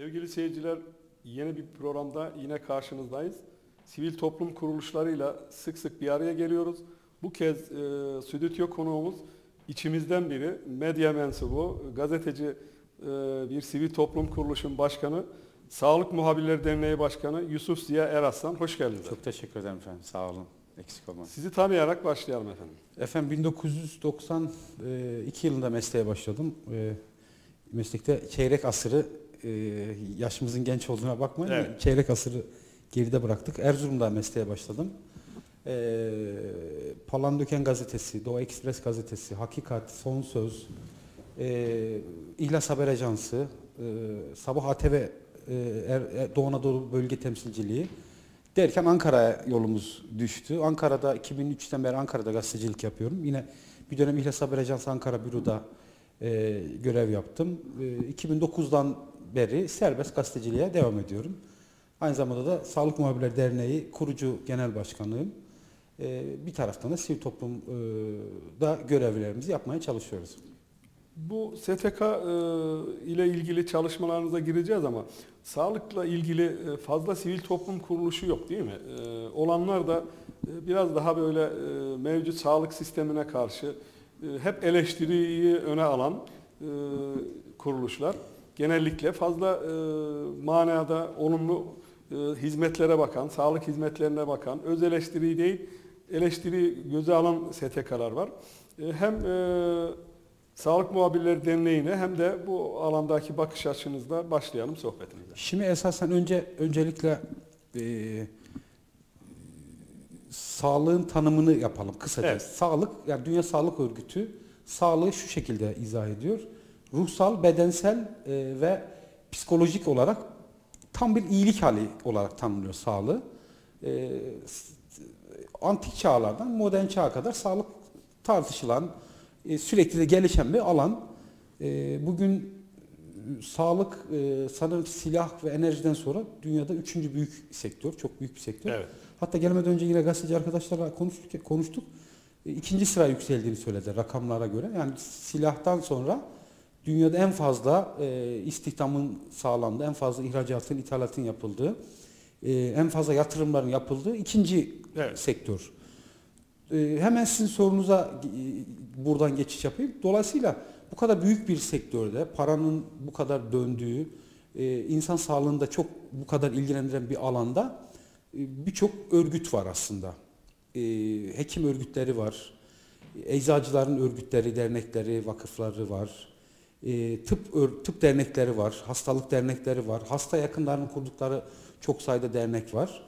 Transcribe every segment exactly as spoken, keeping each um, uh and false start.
Sevgili seyirciler, yeni bir programda yine karşınızdayız. Sivil toplum kuruluşlarıyla sık sık bir araya geliyoruz. Bu kez e, stüdyo konuğumuz içimizden biri, medya mensubu, gazeteci, e, bir sivil toplum kuruluşun başkanı, Sağlık Muhabirleri Derneği Başkanı Yusuf Ziya Eraslan. Hoş geldiniz. Çok teşekkür ederim efendim. Sağ olun. Eksik olmayın. Sizi tanıyarak başlayalım efendim. Efendim bin dokuz yüz doksan iki yılında mesleğe başladım. Meslekte çeyrek asırı, yaşımızın genç olduğuna bakmayın, evet. Çeyrek asırı geride bıraktık. Erzurum'da mesleğe başladım. Palandöken Gazetesi, Doğu Ekspres Gazetesi, Hakikat, Son Söz, İhlas Haber Ajansı, Sabah A T V Doğu Anadolu Bölge Temsilciliği derken Ankara'ya yolumuz düştü. Ankara'da iki bin üçten beri Ankara'da gazetecilik yapıyorum. Yine bir dönem İhlas Haber Ajansı Ankara Büro'da e, görev yaptım. E, iki bin dokuzdan beri serbest gazeteciliğe devam ediyorum. Aynı zamanda da Sağlık Muhabirleri Derneği kurucu genel başkanıyım. E, bir taraftan da sivil toplumda görevlerimizi yapmaya çalışıyoruz. Bu S T K e, ile ilgili çalışmalarınıza gireceğiz ama sağlıkla ilgili fazla sivil toplum kuruluşu yok değil mi? E, olanlar da e, biraz daha böyle e, mevcut sağlık sistemine karşı e, hep eleştiriyi öne alan e, kuruluşlar. Genellikle fazla e, manada olumlu e, hizmetlere bakan, sağlık hizmetlerine bakan, öz eleştiri değil, eleştiri göze alan S T K'lar var. E, hem e, Sağlık Muhabirleri Derneği'ne hem de bu alandaki bakış açınızla başlayalım sohbetimize. Şimdi esasen önce öncelikle e, sağlığın tanımını yapalım kısaca. Evet. Sağlık, yani Dünya Sağlık Örgütü sağlığı şu şekilde izah ediyor. Ruhsal, bedensel e, ve psikolojik olarak tam bir iyilik hali olarak tanımlıyor sağlığı. E, antik çağlardan modern çağa kadar sağlık tartışılan, sürekli de gelişen bir alan. Bugün sağlık sanırım silah ve enerjiden sonra dünyada üçüncü büyük sektör, çok büyük bir sektör. Evet. Hatta gelmeden önce yine gazeteci arkadaşlarla konuştuk, konuştuk. İkinci sıra yükseldiğini söyledi rakamlara göre. Yani silahtan sonra dünyada en fazla istihdamın sağlandığı, en fazla ihracatın, ithalatın yapıldığı, en fazla yatırımların yapıldığı ikinci evet. sektör. Hemen sizin sorunuza buradan geçiş yapayım. Dolayısıyla bu kadar büyük bir sektörde paranın bu kadar döndüğü, insan sağlığında çok bu kadar ilgilendiren bir alanda birçok örgüt var aslında. Hekim örgütleri var, eczacıların örgütleri, dernekleri, vakıfları var, tıp tıp dernekleri var, hastalık dernekleri var, hasta yakınlarının kurdukları çok sayıda dernek var.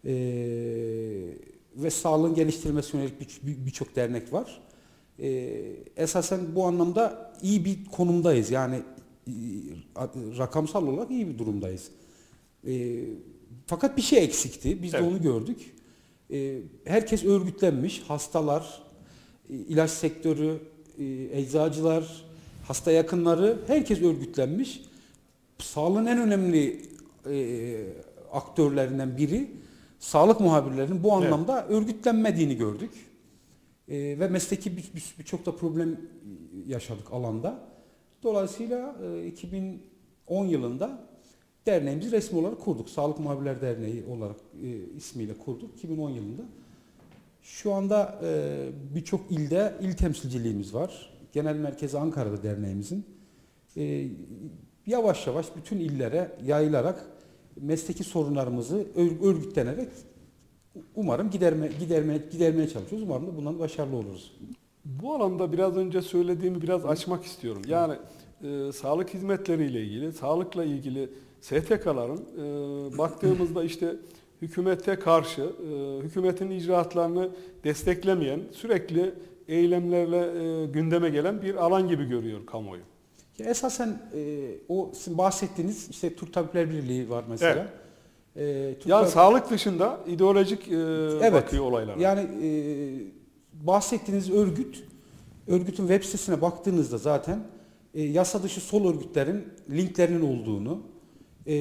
Ve sağlığın geliştirilmesi yönelik birçok bir, bir dernek var. Ee, esasen bu anlamda iyi bir konumdayız. Yani e, rakamsal olarak iyi bir durumdayız. E, fakat bir şey eksikti. Biz evet. de onu gördük. E, herkes örgütlenmiş. Hastalar, e, ilaç sektörü, e, eczacılar, hasta yakınları herkes örgütlenmiş. Sağlığın en önemli e, aktörlerinden biri sağlık muhabirlerinin bu anlamda evet. örgütlenmediğini gördük. Ee, ve mesleki birçok bir, bir da problem yaşadık alanda. Dolayısıyla e, iki bin on yılında derneğimizi resmi olarak kurduk. Sağlık Muhabirleri Derneği olarak e, ismiyle kurduk iki bin on yılında. Şu anda e, birçok ilde il temsilciliğimiz var. Genel merkezi Ankara'da derneğimizin. E, yavaş yavaş bütün illere yayılarak mesleki sorunlarımızı örgütlenerek umarım giderme, gidermeye, gidermeye çalışıyoruz. Umarım da bundan başarılı oluruz. Bu alanda biraz önce söylediğimi biraz açmak istiyorum. Yani e, sağlık hizmetleriyle ilgili, sağlıkla ilgili S T K'ların e, baktığımızda işte hükümete karşı, e, hükümetin icraatlarını desteklemeyen, sürekli eylemlerle e, gündeme gelen bir alan gibi görüyor kamuoyu. Ya esasen e, o sizin bahsettiğiniz işte Türk Tabipler Birliği var mesela. Evet. E, yani Tab- sağlık dışında ideolojik e, evet. bakıyor olaylara. Yani e, bahsettiğiniz örgüt, örgütün web sitesine baktığınızda zaten e, yasa dışı sol örgütlerin linklerinin olduğunu, e,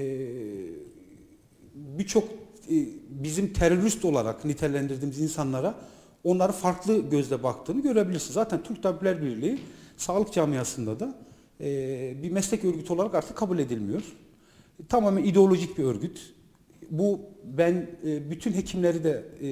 birçok e, bizim terörist olarak nitelendirdiğimiz insanlara onları farklı gözle baktığını görebilirsiniz. Zaten Türk Tabipler Birliği sağlık camiasında da e, bir meslek örgütü olarak artık kabul edilmiyor. Tamamen ideolojik bir örgüt. Bu ben e, bütün hekimleri de e,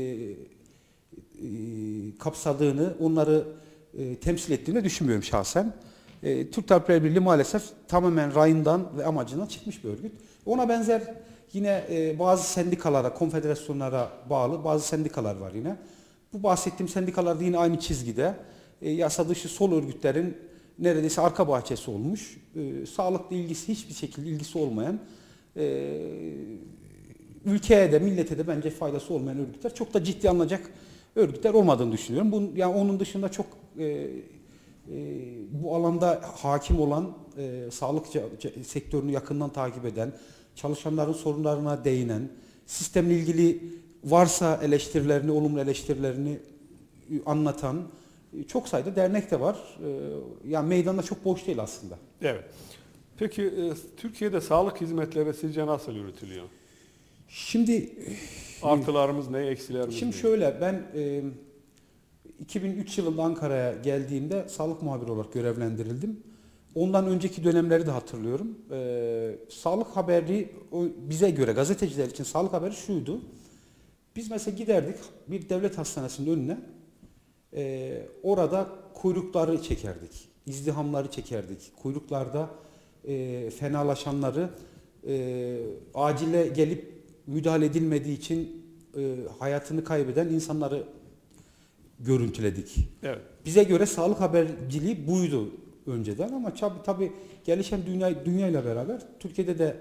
e, kapsadığını, onları e, temsil ettiğini düşünmüyorum şahsen. E, Türk Tabipleri Birliği maalesef tamamen rayından ve amacından çıkmış bir örgüt. Ona benzer yine e, bazı sendikalara, konfederasyonlara bağlı bazı sendikalar var yine. Bu bahsettiğim sendikalar da yine aynı çizgide. E, yasa dışı sol örgütlerin neredeyse arka bahçesi olmuş. E, sağlıkla ilgisi hiçbir şekilde ilgisi olmayan, e, ülkeye de millete de bence faydası olmayan örgütler, çok da ciddi alınacak örgütler olmadığını düşünüyorum. Bunun, yani onun dışında çok e, e, bu alanda hakim olan, e, sağlık sektörünü yakından takip eden, çalışanların sorunlarına değinen, sistemle ilgili varsa eleştirilerini, olumlu eleştirilerini anlatan çok sayıda dernek de var. E, yani meydanda çok boş değil aslında. Evet. Peki e, Türkiye'de sağlık hizmetleri sizce nasıl yürütülüyor? Şimdi artılarımız ne, eksilerimiz Şimdi ne? şöyle, ben e, iki bin üç yılında Ankara'ya geldiğimde sağlık muhabiri olarak görevlendirildim. Ondan önceki dönemleri de hatırlıyorum. E, sağlık haberi o, bize göre, gazeteciler için sağlık haberi şuydu. Biz mesela giderdik bir devlet hastanesinin önüne, e, orada kuyrukları çekerdik, izdihamları çekerdik. Kuyruklarda e, fenalaşanları, e, acile gelip müdahale edilmediği için e, hayatını kaybeden insanları görüntüledik. Evet. Bize göre sağlık haberciliği buydu önceden, ama tabi tabi gelişen dünya dünyayla beraber Türkiye'de de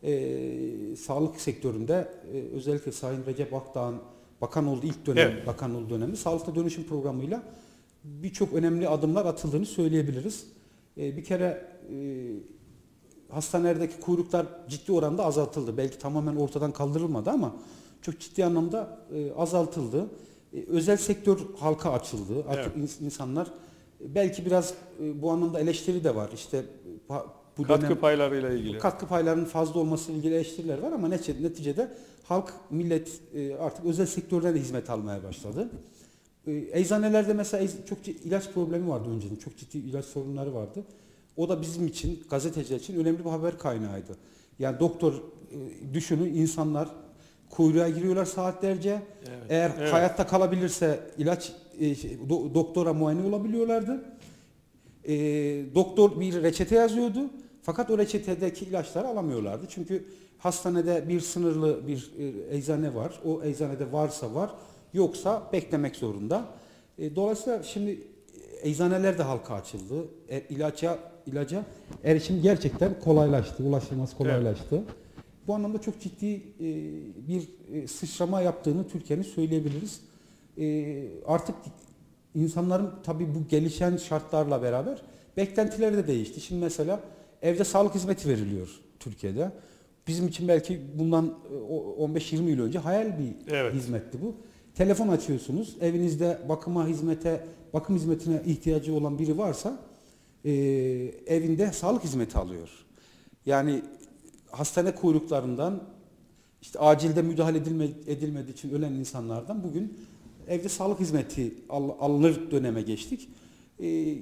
e, sağlık sektöründe e, özellikle Sayın Recep Akdağ'ın bakan olduğu ilk dönem, evet. bakan olduğu dönemde sağlıkta dönüşüm programıyla birçok önemli adımlar atıldığını söyleyebiliriz. E, bir kere e, hastanelerdeki kuyruklar ciddi oranda azaltıldı. Belki tamamen ortadan kaldırılmadı ama çok ciddi anlamda e, azaltıldı. E, özel sektör halka açıldı. Artık evet. insanlar e, belki biraz e, bu anlamda eleştiri de var. İşte bu katkı dönem, paylarıyla ilgili. Katkı paylarının fazla olmasıyla ilgili eleştiriler var ama neticede, neticede halk, millet e, artık özel sektörden de hizmet almaya başladı. E, eczanelerde mesela çok ciddi ilaç problemi vardı önceden. Çok ciddi ilaç sorunları vardı. O da bizim için, gazeteciler için önemli bir haber kaynağıydı. Yani doktor, e, düşünün, insanlar kuyruğa giriyorlar saatlerce. Evet, Eğer evet. hayatta kalabilirse ilaç e, do, doktora muayene olabiliyorlardı. E, doktor bir reçete yazıyordu. Fakat o reçetedeki ilaçları alamıyorlardı. Çünkü hastanede bir sınırlı bir e, eczane var. O eczanede varsa var, yoksa beklemek zorunda. E, dolayısıyla şimdi eczaneler de halka açıldı. E, ilaca ilaca erişim gerçekten kolaylaştı, ulaşılması kolaylaştı. Evet. Bu anlamda çok ciddi e, bir e, sıçrama yaptığını Türkiye'nin söyleyebiliriz. E, artık insanların tabii bu gelişen şartlarla beraber beklentileri de değişti. Şimdi mesela evde sağlık hizmeti veriliyor Türkiye'de. Bizim için belki bundan on beş yirmi yıl önce hayal bir evet. hizmetti bu. Telefon açıyorsunuz, evinizde bakıma hizmete, bakım hizmetine ihtiyacı olan biri varsa e, evinde sağlık hizmeti alıyor. Yani hastane kuyruklarından, işte acilde müdahale edilme, edilmediği için ölen insanlardan bugün evde sağlık hizmeti al, alınır döneme geçtik. E,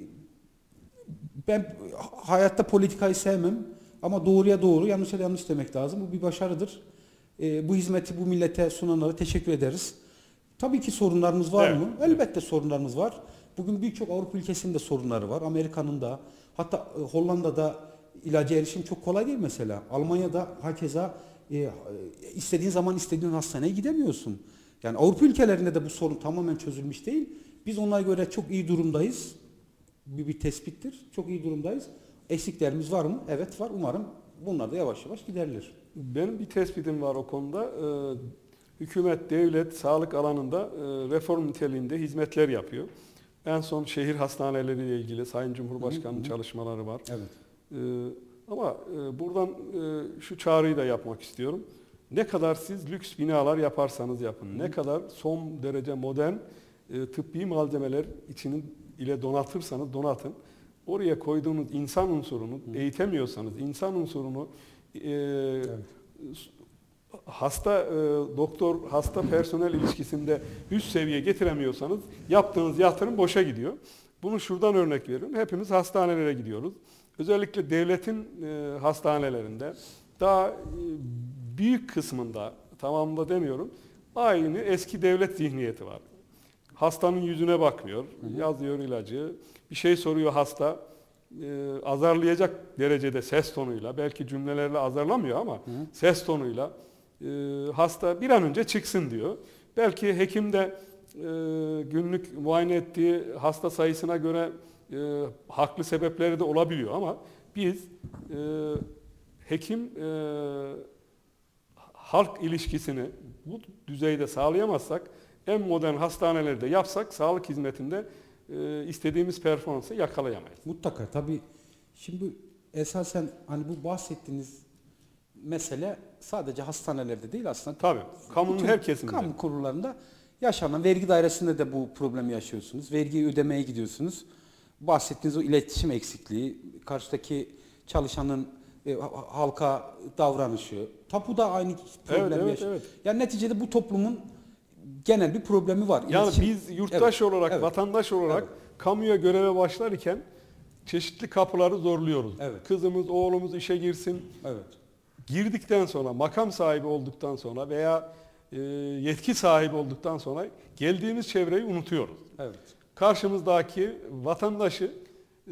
ben hayatta politikayı sevmem ama doğruya doğru, yanlışa da yanlış demek lazım. Bu bir başarıdır. E, bu hizmeti bu millete sunanlara teşekkür ederiz. Tabii ki sorunlarımız var evet. mı? Elbette sorunlarımız var. Bugün birçok Avrupa ülkesinde sorunları var. Amerika'nın da, hatta Hollanda'da ilaca erişim çok kolay değil mesela. Almanya'da hakeza e, istediğin zaman istediğin hastaneye gidemiyorsun. Yani Avrupa ülkelerinde de bu sorun tamamen çözülmüş değil. Biz onlara göre çok iyi durumdayız. Bir, bir tespittir. Çok iyi durumdayız. Eksiklerimiz var mı? Evet var. Umarım bunlar da yavaş yavaş giderilir. Benim bir tespitim var o konuda. Ee, hükümet, devlet sağlık alanında e, reform niteliğinde hizmetler yapıyor. En son şehir hastaneleriyle ilgili Sayın Cumhurbaşkanı'nın çalışmaları var. Evet. Ee, ama e, buradan e, şu çağrıyı da yapmak istiyorum. Ne kadar siz lüks binalar yaparsanız yapın, Hı. ne kadar son derece modern e, tıbbi malzemeler içinin ile donatırsanız donatın. Oraya koyduğunuz insan unsurunu Hı. eğitemiyorsanız, insan unsurunu e, evet. hasta e, doktor hasta personel ilişkisinde üst seviye getiremiyorsanız yaptığınız yatırım boşa gidiyor. Bunu şuradan örnek veriyorum. Hepimiz hastanelere gidiyoruz. Özellikle devletin e, hastanelerinde daha e, büyük kısmında, tamamında demiyorum, aynı eski devlet zihniyeti var. Hastanın yüzüne bakmıyor, hı hı. yazıyor ilacı, bir şey soruyor hasta, e, azarlayacak derecede ses tonuyla, belki cümlelerle azarlamıyor ama hı hı. ses tonuyla e, hasta bir an önce çıksın diyor. Belki hekim de e, günlük muayene ettiği hasta sayısına göre e, haklı sebepleri de olabiliyor ama biz e, hekim e, halk ilişkisini bu düzeyde sağlayamazsak, en modern hastanelerde yapsak sağlık hizmetinde e, istediğimiz performansı yakalayamayız. Mutlaka tabii. Şimdi esasen hani bu bahsettiğiniz mesele sadece hastanelerde değil aslında. Tabii. Kamunun her kesiminde. Kamu kurullarında yaşanan, vergi dairesinde de bu problemi yaşıyorsunuz. Vergiyi ödemeye gidiyorsunuz. Bahsettiğiniz o iletişim eksikliği, karşıdaki çalışanın e, halka davranışı, tapuda aynı problem evet, evet, yaşıyor. evet. Yani neticede bu toplumun genel bir problemi var. Yani İletişim... biz yurttaş evet, olarak, evet, vatandaş olarak evet. kamuya göreve başlarken çeşitli kapıları zorluyoruz. Evet. Kızımız, oğlumuz işe girsin. Evet. Girdikten sonra, makam sahibi olduktan sonra veya e, yetki sahibi olduktan sonra geldiğimiz çevreyi unutuyoruz. Evet. Karşımızdaki vatandaşı e,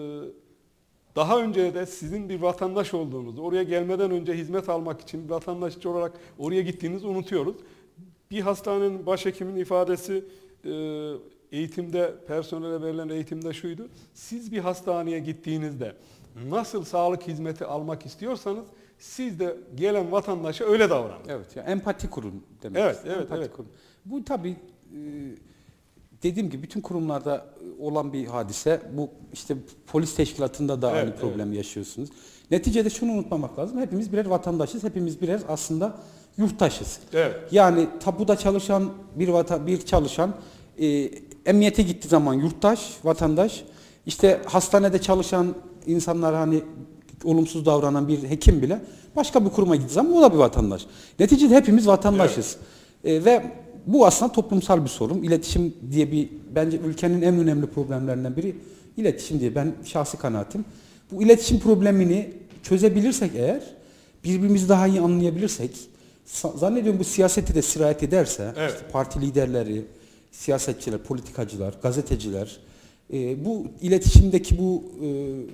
daha önce de sizin bir vatandaş olduğunuzu, oraya gelmeden önce hizmet almak için bir vatandaşçı olarak oraya gittiğinizi unutuyoruz. Bir hastanenin başhekiminin ifadesi e, eğitimde, personele verilen eğitimde şuydu. Siz bir hastaneye gittiğinizde nasıl sağlık hizmeti almak istiyorsanız siz de gelen vatandaşa öyle davranın. Evet, yani empati kurun demek. Evet, evet, empati evet. Kurun. Bu tabii e, dediğim gibi bütün kurumlarda olan bir hadise. Bu işte polis teşkilatında da evet, aynı problemi evet. yaşıyorsunuz. Neticede şunu unutmamak lazım. Hepimiz birer vatandaşız. Hepimiz birer aslında yurttaşız. Evet. Yani tapuda çalışan bir vatan, bir çalışan e, emniyete gittiği zaman yurttaş, vatandaş. İşte hastanede çalışan insanlar hani olumsuz davranan bir hekim bile başka bir kuruma gittiği zaman o da bir vatandaş. Neticede hepimiz vatandaşız. Evet. E, ve bu aslında toplumsal bir sorun. İletişim diye bir, bence ülkenin en önemli problemlerinden biri iletişim diye ben şahsi kanaatim. Bu iletişim problemini çözebilirsek eğer, birbirimizi daha iyi anlayabilirsek, zannediyorum bu siyaseti de sirayet ederse, evet. işte parti liderleri, siyasetçiler, politikacılar, gazeteciler, e, bu iletişimdeki bu e,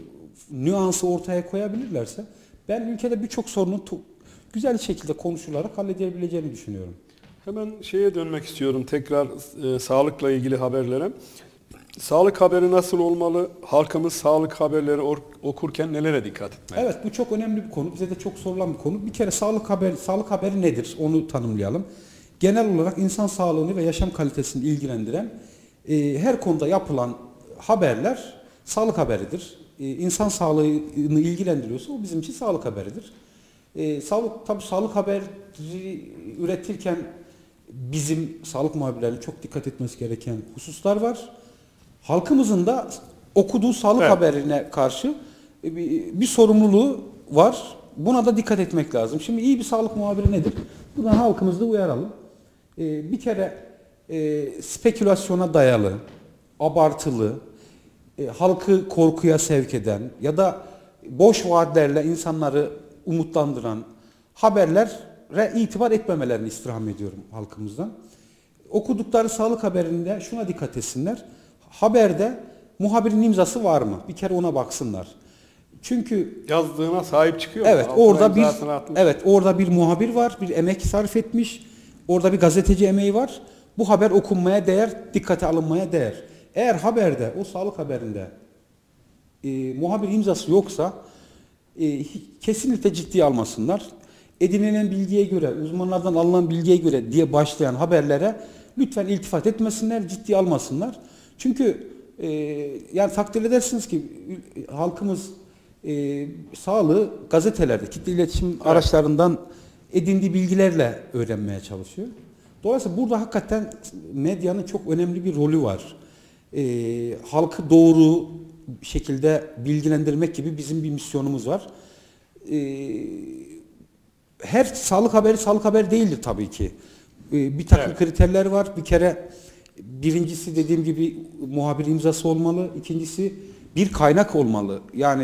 nüansı ortaya koyabilirlerse, ben ülkede birçok sorunun güzel şekilde konuşularak halledebileceğini düşünüyorum. Hemen şeye dönmek istiyorum tekrar e, sağlıkla ilgili haberlere. Sağlık haberi nasıl olmalı? Halkımız sağlık haberleri okurken nelere dikkat etmeli? Evet, bu çok önemli bir konu. Bize de çok sorulan bir konu. Bir kere sağlık haberi, sağlık haberi nedir? Onu tanımlayalım. Genel olarak insan sağlığını ve yaşam kalitesini ilgilendiren e, her konuda yapılan haberler sağlık haberidir. E, insan sağlığını ilgilendiriyorsa o bizim için sağlık haberidir. E, sağlık tabii sağlık haberi üretirken bizim sağlık muhabirlerinin çok dikkat etmesi gereken hususlar var. Halkımızın da okuduğu sağlık evet. haberine karşı bir, bir sorumluluğu var. Buna da dikkat etmek lazım. Şimdi iyi bir sağlık muhabiri nedir? Buradan halkımızı da uyaralım. Ee, bir kere e, spekülasyona dayalı, abartılı, e, halkı korkuya sevk eden ya da boş vaatlerle insanları umutlandıran haberlere itibar etmemelerini istirham ediyorum halkımızdan. Okudukları sağlık haberinde şuna dikkat etsinler. Haberde muhabirin imzası var mı? Bir kere ona baksınlar. Çünkü yazdığına sahip çıkıyor. Evet, orada bir evet, orada bir muhabir var, bir emek sarf etmiş. Orada bir gazeteci emeği var. Bu haber okunmaya değer, dikkate alınmaya değer. Eğer haberde, o sağlık haberinde e, muhabir imzası yoksa e, kesinlikle ciddiye almasınlar. Edinilen bilgiye göre, uzmanlardan alınan bilgiye göre diye başlayan haberlere lütfen iltifat etmesinler, ciddiye almasınlar. Çünkü e, yani takdir edersiniz ki halkımız e, sağlığı gazetelerde, kitle iletişim evet. araçlarından edindiği bilgilerle öğrenmeye çalışıyor. Dolayısıyla burada hakikaten medyanın çok önemli bir rolü var. E, halkı doğru şekilde bilgilendirmek gibi bizim bir misyonumuz var. E, her sağlık haberi sağlık haberi değildir tabii ki. E, bir takım evet. kriterler var. Bir kere birincisi dediğim gibi muhabir imzası olmalı. İkincisi bir kaynak olmalı. Yani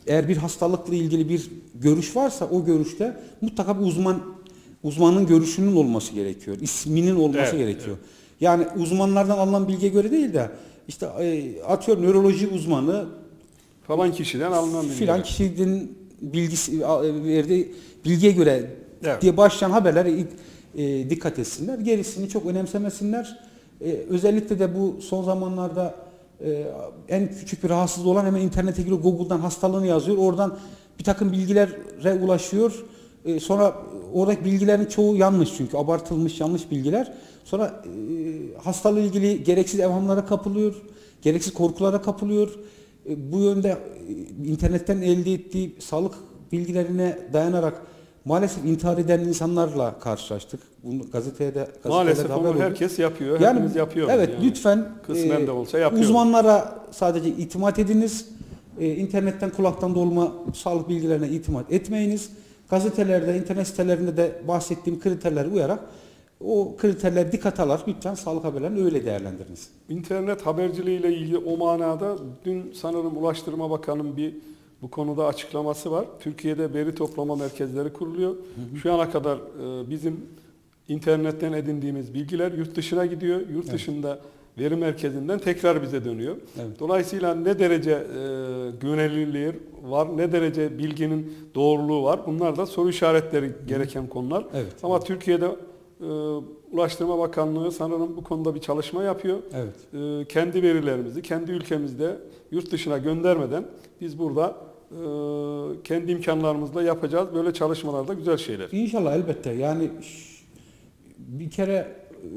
eğer bir hastalıkla ilgili bir görüş varsa o görüşte mutlaka bir uzman uzmanın görüşünün olması gerekiyor. İsminin olması Evet, gerekiyor. evet. Yani uzmanlardan alınan bilgiye göre değil de işte e, atıyor nöroloji uzmanı Falan kişiden alınan bilgi. filan kişinin bilgisi verdiği bilgiye göre Evet. diye başlayan haberlere e, dikkat etsinler. Gerisini çok önemsemesinler. E, özellikle de bu son zamanlarda e, en küçük bir rahatsızlığı olan hemen internete giriyor, Google'dan hastalığını yazıyor. Oradan bir takım bilgilere ulaşıyor. E, sonra oradaki bilgilerin çoğu yanlış çünkü abartılmış yanlış bilgiler. Sonra e, hastalığı ilgili gereksiz evhamlara kapılıyor, gereksiz korkulara kapılıyor. E, bu yönde e, internetten elde ettiği sağlık bilgilerine dayanarak maalesef intihar eden insanlarla karşılaştık. Bunu gazeteye de Maalesef haber onu oldu. herkes yapıyor. Yani, Hepimiz yapıyoruz. evet yani. lütfen Kısmen e, de olsa yapıyoruz. uzmanlara sadece itimat ediniz. E, internetten kulaktan dolma sağlık bilgilerine itimat etmeyiniz. Gazetelerde, internet sitelerinde de bahsettiğim kriterlere uyarak o kriterler dikkat alır. Lütfen sağlık haberlerini öyle değerlendiriniz. İnternet haberciliği ile ilgili o manada dün sanırım Ulaştırma Bakanı'nın bir bu konuda açıklaması var. Türkiye'de veri toplama merkezleri kuruluyor. Hı hı. Şu ana kadar e, bizim internetten edindiğimiz bilgiler yurt dışına gidiyor. Yurt evet. dışında veri merkezinden tekrar bize dönüyor. Evet. Dolayısıyla ne derece e, güvenilirliği var, ne derece bilginin doğruluğu var. Bunlar da soru işaretleri hı. gereken konular. Evet. Ama evet. Türkiye'de e, Ulaştırma Bakanlığı sanırım bu konuda bir çalışma yapıyor. Evet. E, kendi verilerimizi kendi ülkemizde yurt dışına göndermeden biz burada e, kendi imkanlarımızla yapacağız. Böyle çalışmalarda güzel şeyler. İnşallah elbette. Yani bir kere e,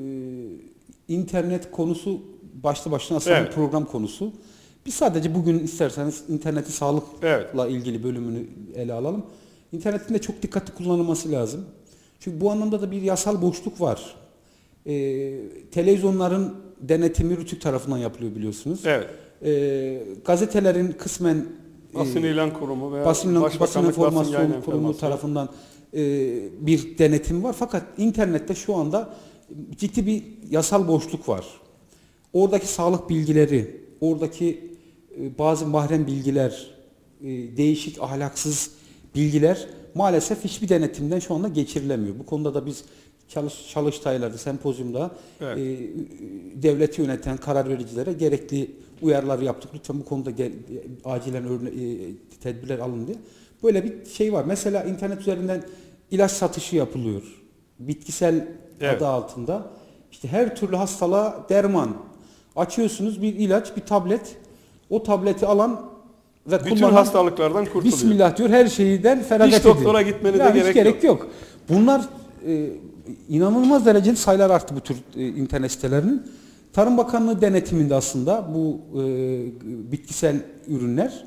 internet konusu başlı başına aslında evet. bir program konusu. Biz sadece bugün isterseniz interneti sağlıkla evet. ilgili bölümünü ele alalım. İnternetin de çok dikkatli kullanılması lazım. Çünkü bu anlamda da bir yasal boşluk var. Ee, televizyonların denetimi Rütük tarafından yapılıyor biliyorsunuz. Evet. Ee, gazetelerin kısmen Basın e, İlan Kurumu veya basın, basın informasyon basın kurumu tarafından e, bir denetim var. Fakat internette şu anda ciddi bir yasal boşluk var. Oradaki sağlık bilgileri, oradaki e, bazı mahrem bilgiler, e, değişik ahlaksız bilgiler maalesef hiçbir denetimden şu anda geçirilemiyor. Bu konuda da biz çalış, Çalıştay'larda, sempozyumda evet. e, devleti yöneten karar vericilere gerekli uyarılar yaptık. Lütfen bu konuda gel, acilen örne, e, tedbirler alın diye. Böyle bir şey var. Mesela internet üzerinden ilaç satışı yapılıyor. Bitkisel evet. adı altında. İşte her türlü hastalığa derman. Açıyorsunuz bir ilaç, bir tablet. O tableti alan ve bütün hastalıklardan kurtuluyor. Bismillah diyor, her şeyden feragat edin. Hiç doktora gitmenize yani gerek, hiç gerek yok. yok. Bunlar e, inanılmaz derecede sayılar arttı bu tür e, internet sitelerinin. Tarım Bakanlığı denetiminde aslında bu e, bitkisel ürünler.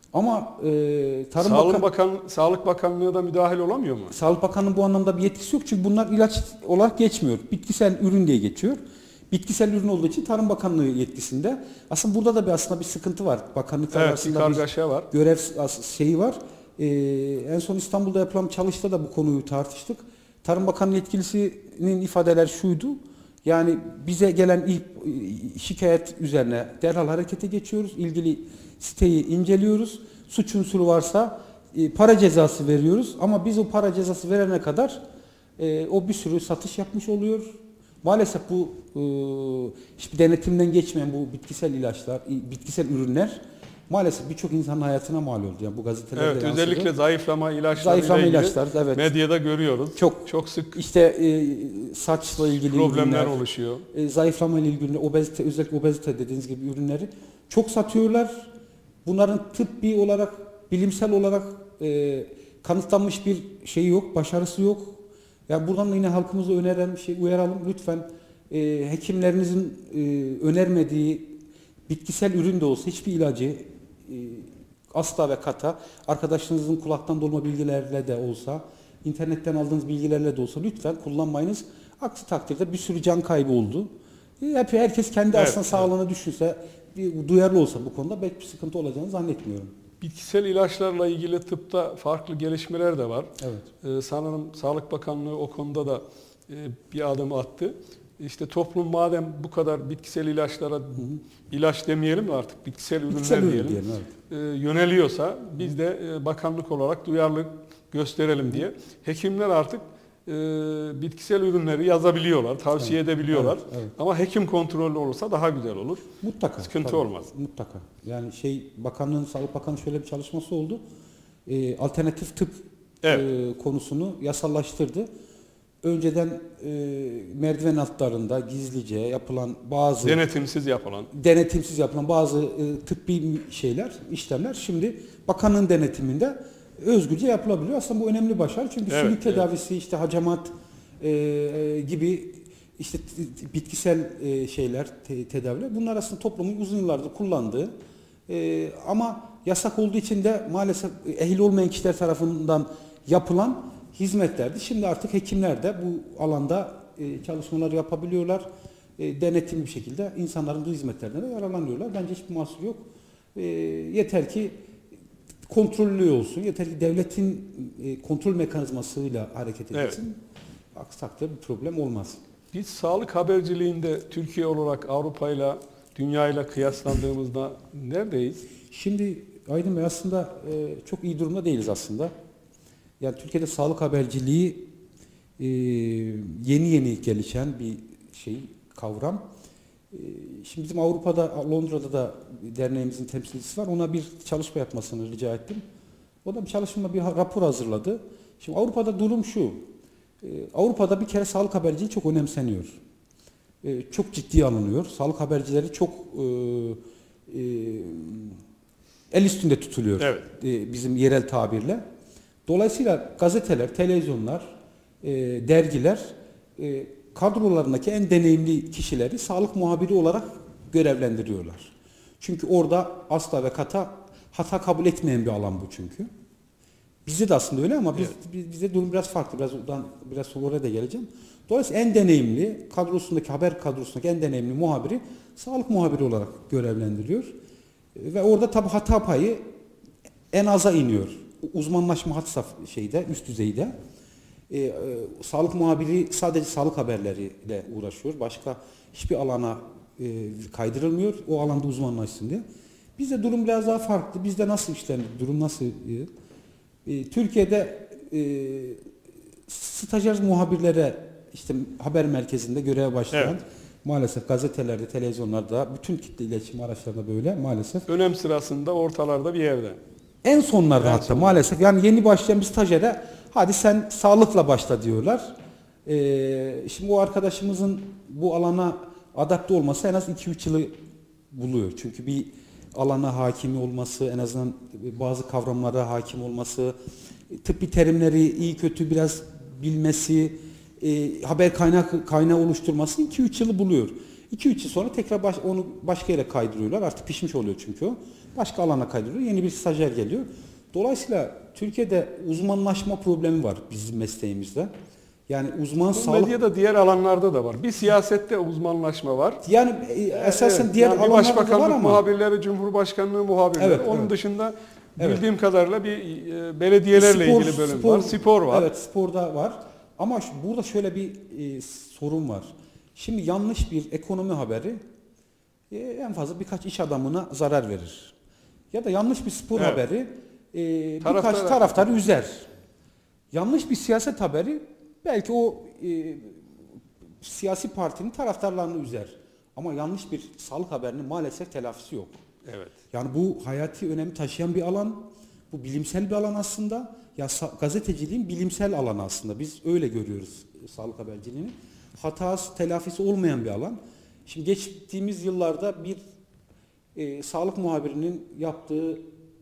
Ama e, Tarım Sağlık Bakan, Bakan, Sağlık Bakanlığı da müdahil olamıyor mu? Sağlık Bakanlığı bu anlamda bir yetkisi yok. Çünkü bunlar ilaç olarak geçmiyor. Bitkisel ürün diye geçiyor. Bitkisel ürün olduğu için Tarım Bakanlığı yetkisinde. Aslında burada da bir aslında bir sıkıntı var. Bakanlıklar evet, arasında bir kargaşa var. Görev şeyi var. Ee, en son İstanbul'da yapılan çalıştayda da bu konuyu tartıştık. Tarım Bakanlığı yetkilisinin ifadeler şuydu. Yani bize gelen şikayet üzerine derhal harekete geçiyoruz. İlgili siteyi inceliyoruz. Suç unsuru varsa e, para cezası veriyoruz. Ama biz o para cezası verene kadar e, o bir sürü satış yapmış oluyor. Maalesef bu e, hiçbir denetimden geçmeyen bu bitkisel ilaçlar, bitkisel ürünler maalesef birçok insanın hayatına mal oldu. Yani bu gazetelerde evet, yansıdı. özellikle zayıflama ilaçları zayıflama ile ilgili ilaçlar, evet. medyada görüyoruz. Çok çok sık işte e, saçla ilgili problemler ürünler, oluşuyor. E, zayıflama ile ilgili obezite, özellikle obezite dediğiniz gibi ürünleri çok satıyorlar. Bunların tıbbi olarak, bilimsel olarak e, kanıtlanmış bir şeyi yok, başarısı yok. Yani buradan da yine halkımıza öneren bir şey uyaralım. Lütfen e, hekimlerinizin e, önermediği bitkisel ürün de olsa hiçbir ilacı e, asla ve kata arkadaşınızın kulaktan dolma bilgilerle de olsa, internetten aldığınız bilgilerle de olsa lütfen kullanmayınız. Aksi takdirde bir sürü can kaybı oldu. E, hep herkes kendi evet, aslında evet. sağlığını düşünse, bir duyarlı olsa bu konuda belki bir sıkıntı olacağını zannetmiyorum. Bitkisel ilaçlarla ilgili tıpta farklı gelişmeler de var. Evet. Ee, sanırım Sağlık Bakanlığı o konuda da e, bir adım attı. işte toplum madem bu kadar bitkisel ilaçlara, hı hı. ilaç demeyelim de artık bitkisel ürünler bitkisel diyelim, diyelim evet. e, yöneliyorsa biz de e, bakanlık olarak duyarlılık gösterelim diye. Hekimler artık e, bitkisel ürünleri yazabiliyorlar, tavsiye evet, edebiliyorlar. Evet, evet. Ama hekim kontrollü olursa daha güzel olur. Mutlaka. Sıkıntı tabii, olmaz. Mutlaka. Yani şey bakanlığın, Sağlık Bakanı şöyle bir çalışması oldu. E, alternatif tıp evet. e, konusunu yasallaştırdı. Önceden e, merdiven altlarında gizlice yapılan bazı denetimsiz yapılan denetimsiz yapılan bazı e, tıbbi şeyler, işlemler şimdi bakanın denetiminde özgürce yapılabiliyor. Aslında bu önemli başarı. Çünkü evet, sülük tedavisi, evet. işte hacamat e, gibi işte bitkisel e, şeyler, te, tedaviler bunlar aslında toplumun uzun yıllardır kullandığı e, ama yasak olduğu için de maalesef ehil olmayan kişiler tarafından yapılan hizmetlerdi. Şimdi artık hekimler de bu alanda e, çalışmalar yapabiliyorlar. E, denetimli bir şekilde insanların bu hizmetlerden de yararlanıyorlar. Bence hiçbir mahsur yok. E, yeter ki kontrollü olsun. Yeter ki devletin e, kontrol mekanizmasıyla hareket edilsin. Evet. Aksi takdirde bir problem olmaz. Biz sağlık haberciliğinde Türkiye olarak Avrupa'yla, dünyayla kıyaslandığımızda neredeyiz? Şimdi Aydın Bey aslında e, çok iyi durumda değiliz aslında. Yani Türkiye'de sağlık haberciliği e, yeni yeni gelişen bir şey, kavram. E, şimdi bizim Avrupa'da, Londra'da da derneğimizin temsilcisi var. Ona bir çalışma yapmasını rica ettim. O da bir çalışma, bir rapor hazırladı. Şimdi Avrupa'da durum şu. E, Avrupa'da bir kere sağlık haberciliği çok önemseniyor. E, çok ciddiye alınıyor. Sağlık habercileri çok e, e, el üstünde tutuluyor. Evet. E, bizim yerel tabirle. Dolayısıyla gazeteler, televizyonlar, e, dergiler e, kadrolarındaki en deneyimli kişileri sağlık muhabiri olarak görevlendiriyorlar. Çünkü orada asla ve kata hata kabul etmeyen bir alan bu çünkü. Bizde de aslında öyle ama biz, evet. biz, bizde durum biraz farklı. Biraz oradan biraz sonra oraya da geleceğim. Dolayısıyla en deneyimli kadrosundaki haber kadrosundaki en deneyimli muhabiri sağlık muhabiri olarak görevlendiriyor. E, ve orada tabii hata payı en aza iniyor. Uzmanlaşma had saf şeyde, üst düzeyde. E, e, sağlık muhabiri sadece sağlık haberleriyle uğraşıyor. Başka hiçbir alana e, kaydırılmıyor. O alanda uzmanlaşsın diye. Bizde durum biraz daha farklı. Bizde nasıl işlenir? Durum nasıl? E, Türkiye'de e, stajyer muhabirlere işte haber merkezinde göreve başlayan evet. maalesef gazetelerde, televizyonlarda, bütün kitle iletişim araçlarında böyle maalesef. Önem sırasında ortalarda bir yerde. En sonlarda en hatta sonunda. Maalesef yani yeni başlayan bir stajyere hadi sen sağlıkla başla diyorlar. Ee, şimdi o arkadaşımızın bu alana adapte olması en az iki üç yılı buluyor. Çünkü bir alana hakimi olması, en azından bazı kavramlara hakim olması, tıbbi terimleri iyi kötü biraz bilmesi, e, haber kaynağı kaynağı oluşturması iki üç yılı buluyor. iki üç yıl sonra tekrar baş, onu başka yere kaydırıyorlar. Artık pişmiş oluyor çünkü o. Başka alana kaydırıyor. Yeni bir stajyer geliyor. Dolayısıyla Türkiye'de uzmanlaşma problemi var bizim mesleğimizde. Yani uzman bu sağlık... medyada diğer alanlarda da var. Bir siyasette uzmanlaşma var. Yani e, esasen evet, diğer yani alanlarda da var ama... Başbakanlık muhabirleri, Cumhurbaşkanlığı muhabirleri. Evet, Onun evet. dışında bildiğim evet. kadarıyla bir e, belediyelerle spor, ilgili bölüm spor, var. Spor var. Evet, sporda var. Ama şu, burada şöyle bir e, sorun var. Şimdi yanlış bir ekonomi haberi e, en fazla birkaç iş adamına zarar verir. Ya da yanlış bir spor evet. haberi e, Taraftar birkaç taraftarı üzer. Yanlış bir siyaset haberi belki o e, siyasi partinin taraftarlarını üzer. Ama yanlış bir sağlık haberinin maalesef telafisi yok. Evet. Yani bu hayati önemi taşıyan bir alan. Bu bilimsel bir alan aslında. Ya gazeteciliğin bilimsel alanı aslında. Biz öyle görüyoruz e, sağlık haberciliğini. Hatası, telafisi olmayan bir alan. Şimdi geçtiğimiz yıllarda bir e, sağlık muhabirinin yaptığı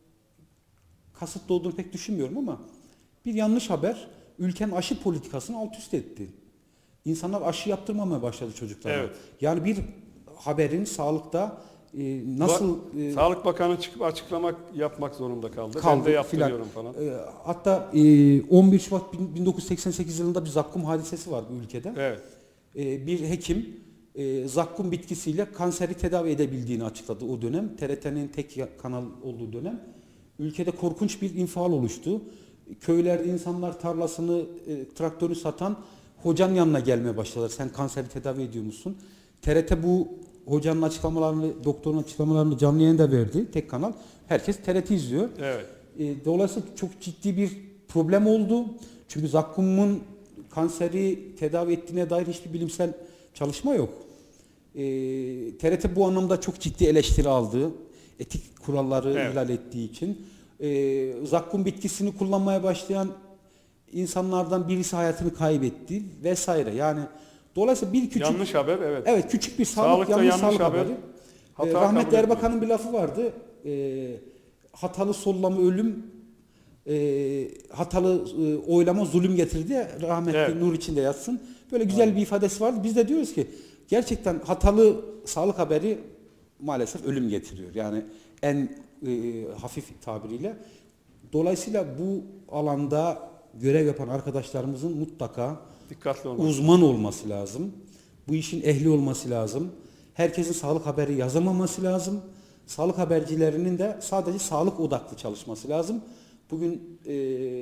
kasıtlı olduğunu pek düşünmüyorum ama bir yanlış haber ülkenin aşı politikasını alt üst etti. İnsanlar aşı yaptırmamaya başladı çocuklara. Evet. Yani bir haberin sağlıkta e, nasıl... E, Sağlık Bakanı çıkıp açıklamak yapmak zorunda kaldı. kaldı ben de yaptırıyorum falan. falan. E, hatta e, on bir Şubat bin dokuz yüz seksen sekiz yılında bir zakkum hadisesi var bu ülkede. Evet. E, bir hekim e, zakkum bitkisiyle kanseri tedavi edebildiğini açıkladı o dönem. T R T'nin tek kanal olduğu dönem. Ülkede korkunç bir infial oluştu. Köylerde insanlar tarlasını, e, traktörü satan hocanın yanına gelmeye başladılar. Sen kanseri tedavi ediyor musun? T R T bu hocanın açıklamalarını, doktorun açıklamalarını canlı yayında verdi. Tek kanal. Herkes T R T izliyor. Evet. E, dolayısıyla çok ciddi bir problem oldu. Çünkü zakkumun kanseri tedavi ettiğine dair hiçbir bilimsel çalışma yok. E, T R T bu anlamda çok ciddi eleştiri aldı. Etik kuralları evet. ihlal ettiği için. E, zakkum bitkisini kullanmaya başlayan insanlardan birisi hayatını kaybetti vesaire. Yani dolayısıyla bir küçük yanlış haber, evet. Evet, küçük bir sağlık Sağlıkta yanlış, yanlış sağlık haber. haberi. Hata E, kabul rahmetli etmiyor. Erbakan'ın bir lafı vardı. E, hatalı sollama ölüm, e, hatalı e, oylama zulüm getirdi ya, rahmetli evet. nur içinde yatsın. Böyle güzel Aynen. bir ifadesi vardı. Biz de diyoruz ki gerçekten hatalı sağlık haberi maalesef ölüm getiriyor. Yani en e, hafif tabiriyle. Dolayısıyla bu alanda görev yapan arkadaşlarımızın mutlaka Dikkatli olmak. uzman olması lazım. Bu işin ehli olması lazım. Herkesin sağlık haberi yazamaması lazım. Sağlık habercilerinin de sadece sağlık odaklı çalışması lazım. Bugün e,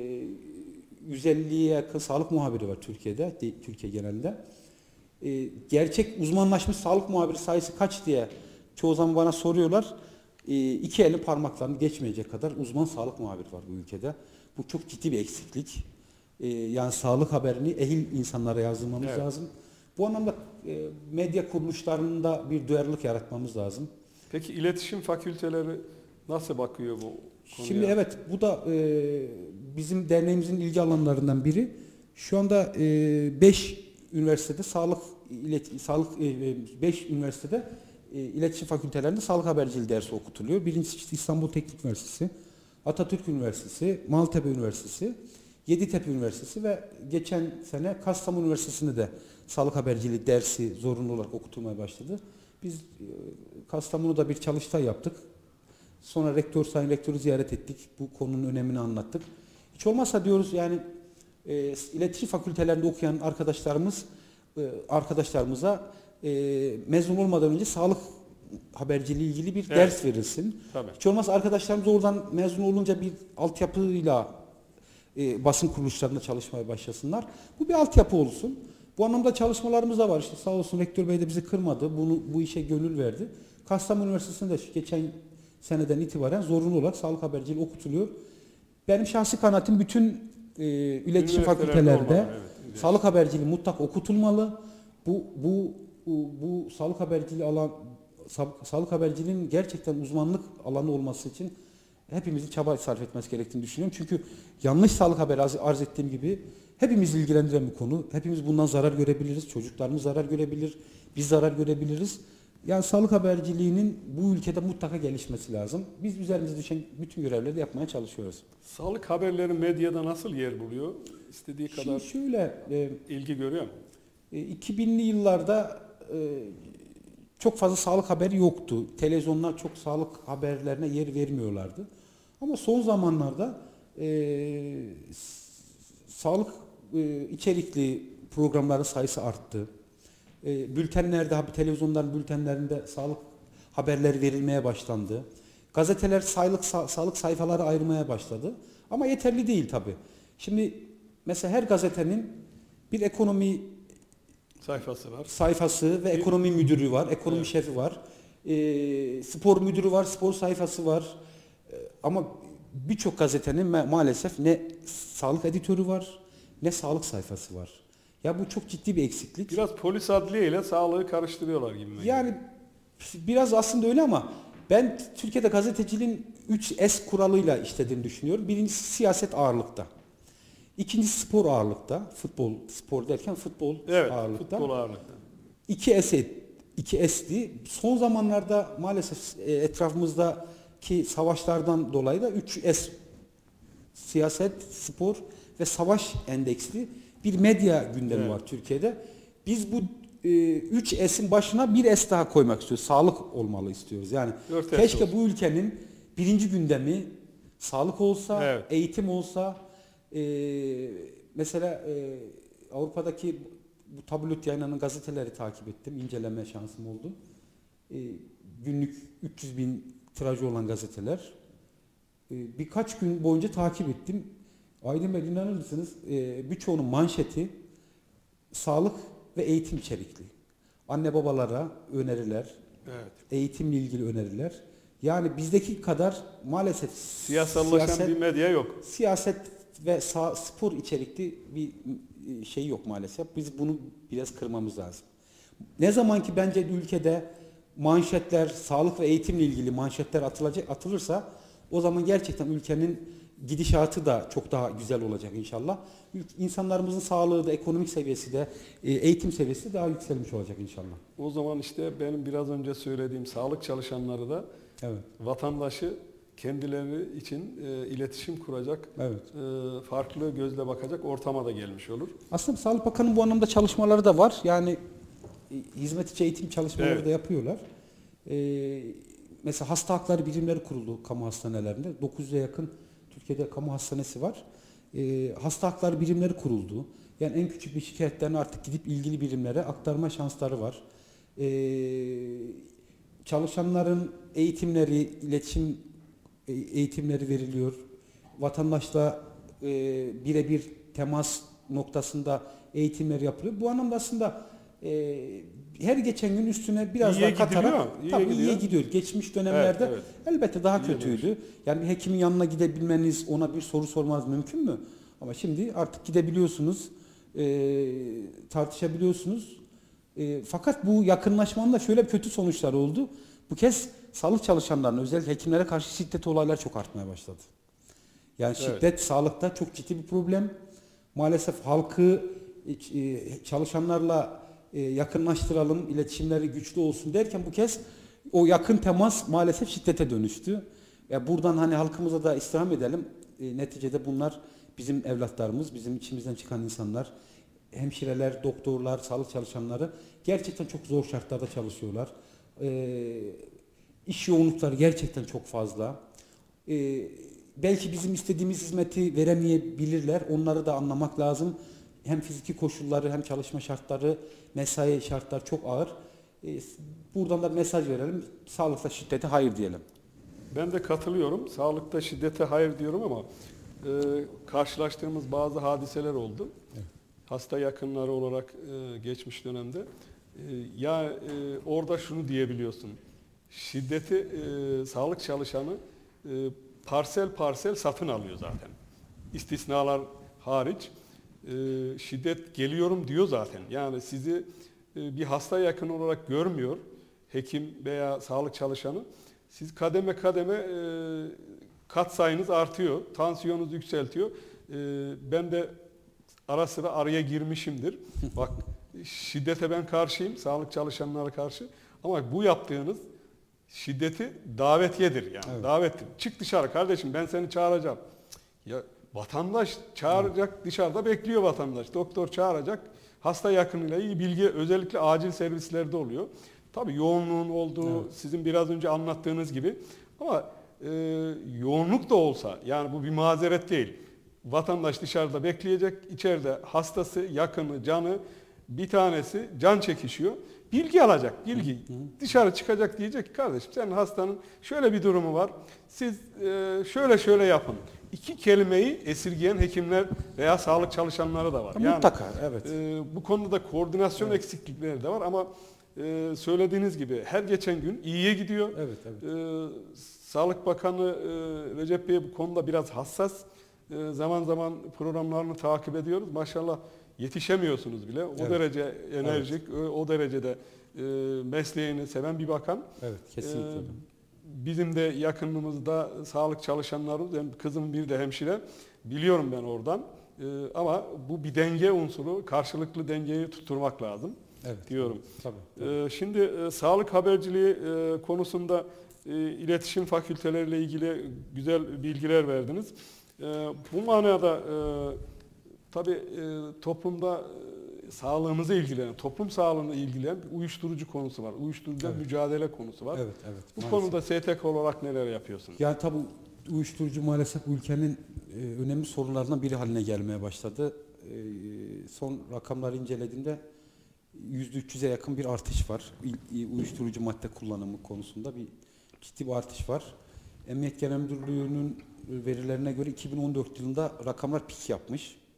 yüz elliye yakın sağlık muhabiri var Türkiye'de, Türkiye genelinde. E, gerçek uzmanlaşmış sağlık muhabiri sayısı kaç diye çoğu zaman bana soruyorlar. E, iki elin parmaklarını geçmeyecek kadar uzman sağlık muhabiri var bu ülkede. Bu çok ciddi bir eksiklik. E, yani sağlık haberini ehil insanlara yazdırmamız evet. lazım. Bu anlamda e, medya kuruluşlarında bir duyarlılık yaratmamız lazım. Peki iletişim fakülteleri nasıl bakıyor bu konuya? Şimdi evet, bu da e, bizim derneğimizin ilgi alanlarından biri. Şu anda beş üniversitede sağlık ilet, sağlık beş e, üniversitede e, iletişim fakültelerinde sağlık haberciliği dersi okutuluyor. Birincisi işte İstanbul Teknik Üniversitesi, Atatürk Üniversitesi, Maltepe Üniversitesi, Yeditepe Üniversitesi ve geçen sene Kastamonu Üniversitesi'nde de sağlık haberciliği dersi zorunlu olarak okutulmaya başladı. Biz e, Kastamonu'da bir çalıştay yaptık. Sonra rektör, sayın rektörü ziyaret ettik. Bu konunun önemini anlattık. Hiç olmazsa diyoruz yani e, iletişim fakültelerinde okuyan arkadaşlarımız e, arkadaşlarımıza e, mezun olmadan önce sağlık haberciliği ilgili bir evet. ders verilsin. Tabii. Hiç olmazsa arkadaşlarımız oradan mezun olunca bir altyapıyla e, basın kuruluşlarında çalışmaya başlasınlar. Bu bir altyapı olsun. Bu anlamda çalışmalarımız da var. İşte sağ olsun rektör bey de bizi kırmadı. Bunu bu işe gönül verdi. Kastamonu Üniversitesi'nde geçen seneden itibaren zorunlu olarak sağlık haberciliği okutuluyor. Benim şahsi kanaatim bütün e, iletişim fakültelerde olmalı, evet, sağlık haberciliği mutlak okutulmalı. Bu bu bu, bu sağlık haberciliği alan sağlık haberciliğinin gerçekten uzmanlık alanı olması için hepimizin çaba sarf etmesi gerektiğini düşünüyorum. Çünkü yanlış sağlık haberi arz, arz ettiğim gibi hepimizi ilgilendiren bir konu. Hepimiz bundan zarar görebiliriz. Çocuklarımız zarar görebilir. Biz zarar görebiliriz. Yani sağlık haberciliğinin bu ülkede mutlaka gelişmesi lazım. Biz üzerimize düşen bütün görevleri de yapmaya çalışıyoruz. Sağlık haberleri medyada nasıl yer buluyor? İstediği kadar Şimdi şöyle, e, ilgi görüyor mu? e, iki binli yıllarda e, çok fazla sağlık haberi yoktu. Televizyonlar çok sağlık haberlerine yer vermiyorlardı. Ama son zamanlarda e, sağlık e, içerikli programların sayısı arttı. E, bültenlerde, televizyonların bültenlerinde sağlık haberleri verilmeye başlandı. Gazeteler sağlık, sa sağlık sayfaları ayırmaya başladı. Ama yeterli değil tabii. Şimdi mesela her gazetenin bir ekonomi sayfası var. sayfası ve ekonomi müdürü var, ekonomi evet. şefi var. E, spor müdürü var, spor sayfası var. E, ama birçok gazetenin ma maalesef ne sağlık editörü var, ne sağlık sayfası var. Ya bu çok ciddi bir eksiklik. Biraz polis adliye ile sağlığı karıştırıyorlar gibi. Yani biraz aslında öyle ama ben Türkiye'de gazeteciliğin üç S kuralıyla işlediğini düşünüyorum. Birincisi siyaset ağırlıkta. İkincisi spor ağırlıkta. Futbol, spor derken futbol evet, ağırlıkta. futbol ağırlıkta. iki S, iki S'di. Son zamanlarda maalesef etrafımızdaki savaşlardan dolayı da üç S, siyaset, spor ve savaş endeksli bir medya gündemi evet. var Türkiye'de. Biz bu üç S'in başına bir S daha koymak istiyoruz. Sağlık olmalı istiyoruz. Yani keşke olsun. Bu ülkenin birinci gündemi sağlık olsa, evet. eğitim olsa. E, mesela e, Avrupa'daki bu tabloid yayınlanan gazeteleri takip ettim. İnceleme şansım oldu. E, günlük üç yüz bin tirajı olan gazeteler. E, birkaç gün boyunca takip ettim. Aydın Bey, inanır mısınız? E, birçoğunun manşeti sağlık ve eğitim içerikli. Anne babalara öneriler, Evet. eğitimle ilgili öneriler. Yani bizdeki kadar maalesef Siyasallaşan siyaset, bir medya yok. siyaset ve sağ, spor içerikli bir şey yok maalesef. Biz bunu biraz kırmamız lazım. Ne zaman ki bence ülkede manşetler, sağlık ve eğitimle ilgili manşetler atılacak, atılırsa o zaman gerçekten ülkenin gidişatı da çok daha güzel olacak inşallah. İnsanlarımızın sağlığı da, ekonomik seviyesi de, eğitim seviyesi de daha yükselmiş olacak inşallah. O zaman işte benim biraz önce söylediğim sağlık çalışanları da Evet. vatandaşı kendileri için e, iletişim kuracak, Evet. e, farklı gözle bakacak ortama da gelmiş olur. Aslında Sağlık Bakanı'nın bu anlamda çalışmaları da var. Yani e, hizmet içi eğitim çalışmaları Evet. da yapıyorlar. E, mesela hasta hakları birimleri kuruldu kamu hastanelerinde. dokuz yüze yakın Türkiye'de kamu hastanesi var. E, hasta hakları birimleri kuruldu. Yani en küçük bir şikayetlerini artık gidip ilgili birimlere aktarma şansları var. E, çalışanların eğitimleri, iletişim e, eğitimleri veriliyor. Vatandaşla e, birebir temas noktasında eğitimler yapılıyor. Bu anlamda aslında e, her geçen gün üstüne biraz İyiye daha katarak gidiliyor, iyiye tabii gidiyor. iyiye gidiyor. Geçmiş dönemlerde Evet, evet. elbette daha İyiye kötüydü. Yani bir hekimin yanına gidebilmeniz, ona bir soru sormanız mümkün mü? Ama şimdi artık gidebiliyorsunuz, e, tartışabiliyorsunuz. E, fakat bu yakınlaşmanın da şöyle kötü sonuçlar oldu. Bu kez sağlık çalışanlarına, özellikle hekimlere karşı şiddet olayları çok artmaya başladı. Yani şiddet Evet. sağlıkta çok ciddi bir problem. Maalesef halkı e, çalışanlarla e, yakınlaştıralım, iletişimleri güçlü olsun derken bu kez o yakın temas maalesef şiddete dönüştü. Ya buradan hani halkımıza da istirham edelim. E, neticede bunlar bizim evlatlarımız, bizim içimizden çıkan insanlar. Hemşireler, doktorlar, sağlık çalışanları gerçekten çok zor şartlarda çalışıyorlar. E, iş yoğunlukları gerçekten çok fazla. E, belki bizim istediğimiz hizmeti veremeyebilirler. Onları da anlamak lazım. Hem fiziki koşulları hem çalışma şartları, mesai şartları çok ağır. E, buradan da mesaj verelim. Sağlıkta şiddete hayır diyelim. Ben de katılıyorum. Sağlıkta şiddete hayır diyorum ama e, karşılaştığımız bazı hadiseler oldu. Evet. Hasta yakınları olarak e, geçmiş dönemde. E, ya e, orada şunu diyebiliyorsun. Şiddeti e, sağlık çalışanı e, parsel parsel satın alıyor zaten. İstisnalar hariç e, şiddet geliyorum diyor zaten. Yani sizi e, bir hasta yakın olarak görmüyor hekim veya sağlık çalışanı. Siz kademe kademe e, kat sayınız artıyor, tansiyonunuz yükseltiyor. E, ben de ara sıra araya girmişimdir. Bak şiddete ben karşıyım, sağlık çalışanlara karşı. Ama bu yaptığınız şiddeti davetiyedir yani. Evet. Davettir. Çık dışarı kardeşim ben seni çağıracağım. Ya vatandaş çağıracak, evet. Dışarıda bekliyor vatandaş. Doktor çağıracak. Hasta yakınıyla iyi bilgi özellikle acil servislerde oluyor. Tabii yoğunluğun olduğu evet. Sizin biraz önce anlattığınız gibi ama e, yoğunluk da olsa yani bu bir mazeret değil. Vatandaş dışarıda bekleyecek, içeride hastası, yakını, canı bir tanesi can çekişiyor. Bilgi alacak, bilgi. Hı hı. Dışarı çıkacak diyecek ki kardeşim senin hastanın şöyle bir durumu var. Siz e, şöyle şöyle yapın. İki kelimeyi esirgeyen hekimler veya sağlık çalışanları da var. Yani, mutlaka, evet. E, bu konuda da koordinasyon evet. eksiklikleri de var ama e, söylediğiniz gibi her geçen gün iyiye gidiyor. Evet, evet. E, Sağlık Bakanı e, Recep Bey bu konuda biraz hassas. E, zaman zaman programlarını takip ediyoruz. Maşallah yetişemiyorsunuz bile. O evet. derece enerjik, evet. o derecede e, mesleğini seven bir bakan. Evet, kesinlikle. E, bizim de yakınımızda sağlık çalışanlarımız, hem kızım bir de hemşire. Biliyorum ben oradan. E, ama bu bir denge unsuru, karşılıklı dengeyi tutturmak lazım evet, diyorum. Tabii, tabii. E, şimdi e, sağlık haberciliği e, konusunda e, iletişim fakülteleriyle ilgili güzel bilgiler verdiniz. E, bu manada e, tabii e, toplumda e, sağlığımızı ilgilenen, toplum sağlığını ilgilenen bir uyuşturucu konusu var. Uyuşturucu evet. mücadele konusu var. Evet, evet. Bu maalesef. Konuda S T K olarak neler yapıyorsunuz? Yani tabii uyuşturucu maalesef ülkenin e, önemli sorunlarından biri haline gelmeye başladı. E, son rakamları incelediğimde yüzde üç yüze yakın bir artış var. Uyuşturucu madde kullanımı konusunda bir ciddi bir artış var. Emniyet Genel Müdürlüğü'nün verilerine göre iki bin on dört yılında rakamlar pik yapmış.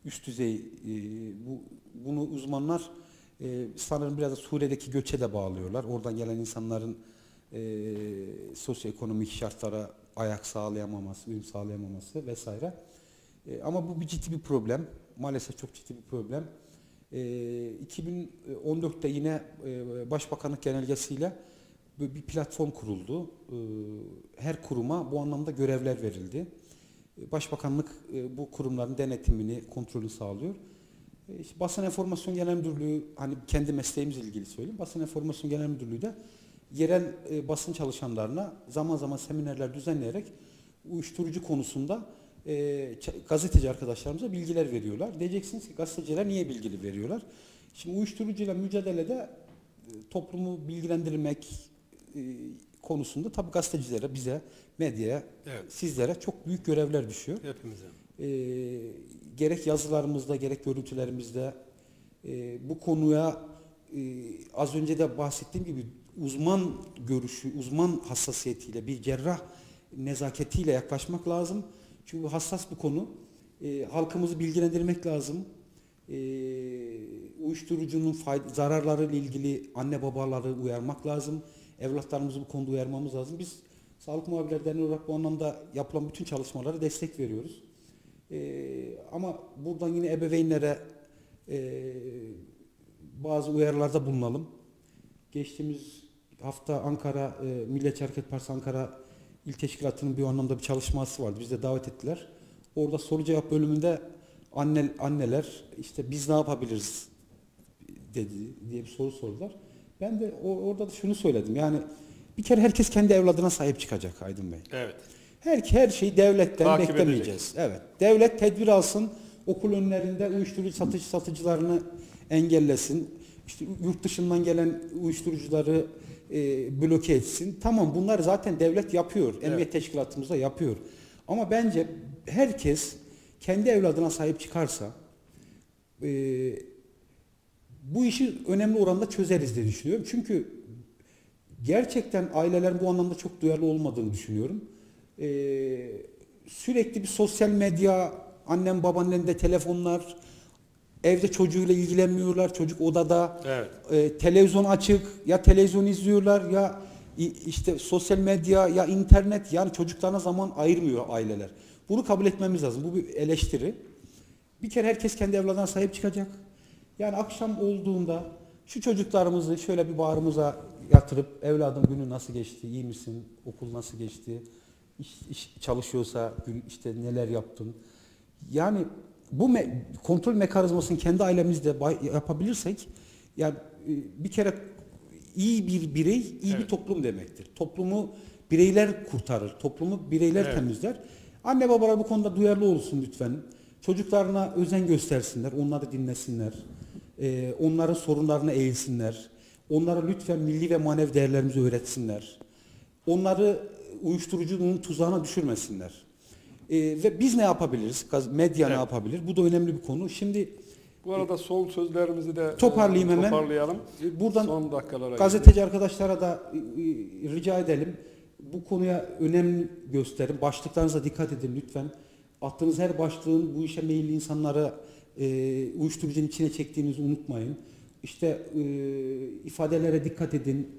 üst düzey e, bu bunu uzmanlar e, sanırım biraz da Suriye'deki göçe de bağlıyorlar. Oradan gelen insanların e, sosyoekonomik şartlara ayak sağlayamaması, uyum sağlayamaması vesaire. E, ama bu bir ciddi bir problem. Maalesef çok ciddi bir problem. E, iki bin on dörtte yine e, Başbakanlık genelgesiyle bir platform kuruldu. E, her kuruma bu anlamda görevler verildi. Başbakanlık e, bu kurumların denetimini, kontrolü sağlıyor. E, işte Basın Enformasyon Genel Müdürlüğü, hani kendi mesleğimizle ilgili söyleyeyim. Basın Enformasyon Genel Müdürlüğü de yerel e, basın çalışanlarına zaman zaman seminerler düzenleyerek uyuşturucu konusunda e, gazeteci arkadaşlarımıza bilgiler veriyorlar. Diyeceksiniz ki gazeteciler niye bilgi veriyorlar? Şimdi uyuşturucuyla mücadelede e, toplumu bilgilendirmek e, konusunda tabii gazetecilere, bize, medyaya, evet, sizlere çok büyük görevler düşüyor. Hepimize. E, gerek yazılarımızda, gerek görüntülerimizde e, bu konuya e, az önce de bahsettiğim gibi uzman görüşü, uzman hassasiyetiyle, bir cerrah nezaketiyle yaklaşmak lazım. Çünkü bu hassas bir konu. E, halkımızı bilgilendirmek lazım. E, uyuşturucunun fayda, zararlarıyla ilgili anne babaları uyarmak lazım. Evlatlarımızı bu konuda uyarmamız lazım. Biz Sağlık Muhabirleri Derneği olarak bu anlamda yapılan bütün çalışmalara destek veriyoruz. E, ama buradan yine ebeveynlere e, bazı uyarılarda bulunalım. Geçtiğimiz hafta Ankara e, Milliyetçi Hareket Partisi Ankara İl Teşkilatı'nın bir anlamda bir çalışması vardı. Bizi de davet ettiler. Orada soru cevap bölümünde anne, anneler işte biz ne yapabiliriz dedi diye bir soru sordular. Ben de o, orada da şunu söyledim. Yani bir kere herkes kendi evladına sahip çıkacak Aydın Bey. Evet. Her her şeyi devletten Takip beklemeyeceğiz. edecek. Evet. Devlet tedbir alsın. Okul önlerinde uyuşturucu satış satıcılarını engellesin. İşte yurt dışından gelen uyuşturucuları e, bloke etsin. Tamam, bunlar zaten devlet yapıyor. Evet. Emniyet teşkilatımızda yapıyor. Ama bence herkes kendi evladına sahip çıkarsa e, bu işi önemli oranda çözeriz diye düşünüyorum. Çünkü gerçekten aileler bu anlamda çok duyarlı olmadığını düşünüyorum. E, sürekli bir sosyal medya, annem babaannem de telefonlar, evde çocuğuyla ilgilenmiyorlar, çocuk odada, evet, e, televizyon açık, ya televizyon izliyorlar ya işte sosyal medya ya internet, yani çocuklarına zaman ayırmıyor aileler. Bunu kabul etmemiz lazım. Bu bir eleştiri. Bir kere herkes kendi evladına sahip çıkacak. Yani akşam olduğunda şu çocuklarımızı şöyle bir bağrımıza yatırıp evladım günü nasıl geçti, iyi misin, okul nasıl geçti, iş, iş çalışıyorsa gün işte neler yaptın. Yani bu me kontrol mekanizmasını kendi ailemizde yapabilirsek yani bir kere iyi bir birey iyi evet. bir toplum demektir. Toplumu bireyler kurtarır. Toplumu bireyler evet. temizler. Anne babalar bu konuda duyarlı olsun lütfen. Çocuklarına özen göstersinler. Onları dinlesinler. Ee, onların sorunlarına eğilsinler. Onlara lütfen milli ve manevi değerlerimizi öğretsinler. Onları uyuşturucunun tuzağına düşürmesinler. Ee, ve biz ne yapabiliriz? Medya evet. ne yapabilir? Bu da önemli bir konu. Şimdi bu arada son sözlerimizi de toparlayayım hemen. Toparlayalım. Buradan son dakikalara gazeteci gidelim. Arkadaşlara da rica edelim. Bu konuya önem gösterin. Başlıklarınıza dikkat edin lütfen. Attığınız her başlığın bu işe meyilli insanları e, uyuşturucunun içine çektiğinizi unutmayın. İşte e, ifadelere dikkat edin.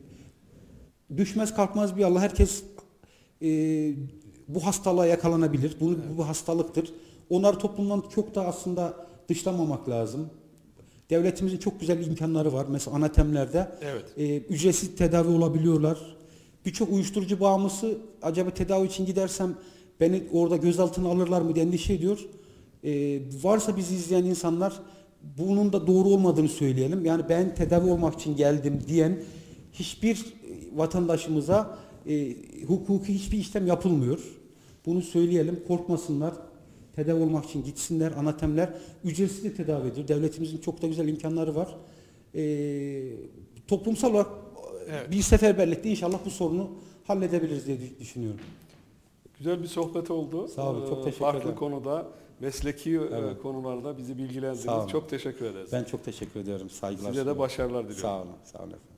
Düşmez kalkmaz bir Allah. Herkes e, bu hastalığa yakalanabilir. Bu, evet. bu bir hastalıktır. Onlar toplumdan çok da aslında dışlamamak lazım. Devletimizin çok güzel imkanları var. Mesela anatemlerde evet. e, ücretsiz tedavi olabiliyorlar. Birçok uyuşturucu bağımlısı acaba tedavi için gidersem beni orada gözaltına alırlar mı diye endişe ediyor. E, varsa bizi izleyen insanlar bunun da doğru olmadığını söyleyelim. Yani ben tedavi olmak için geldim diyen hiçbir vatandaşımıza e, hukuki hiçbir işlem yapılmıyor. Bunu söyleyelim, korkmasınlar. Tedavi olmak için gitsinler, anatemler ücretsiz de tedavi ediyor. Devletimizin çok da güzel imkanları var. E, toplumsal olarak evet. bir seferberlikte inşallah bu sorunu halledebiliriz diye düşünüyorum. Güzel bir sohbet oldu. Sağ olun, çok teşekkür Farklı ederim. Farklı konuda, mesleki evet. konularda bizi bilgilendirdiniz. Çok teşekkür ederiz. Ben çok teşekkür ediyorum. Saygılar Size de başarılar diliyorum. Sağ olun. Sağ olun efendim.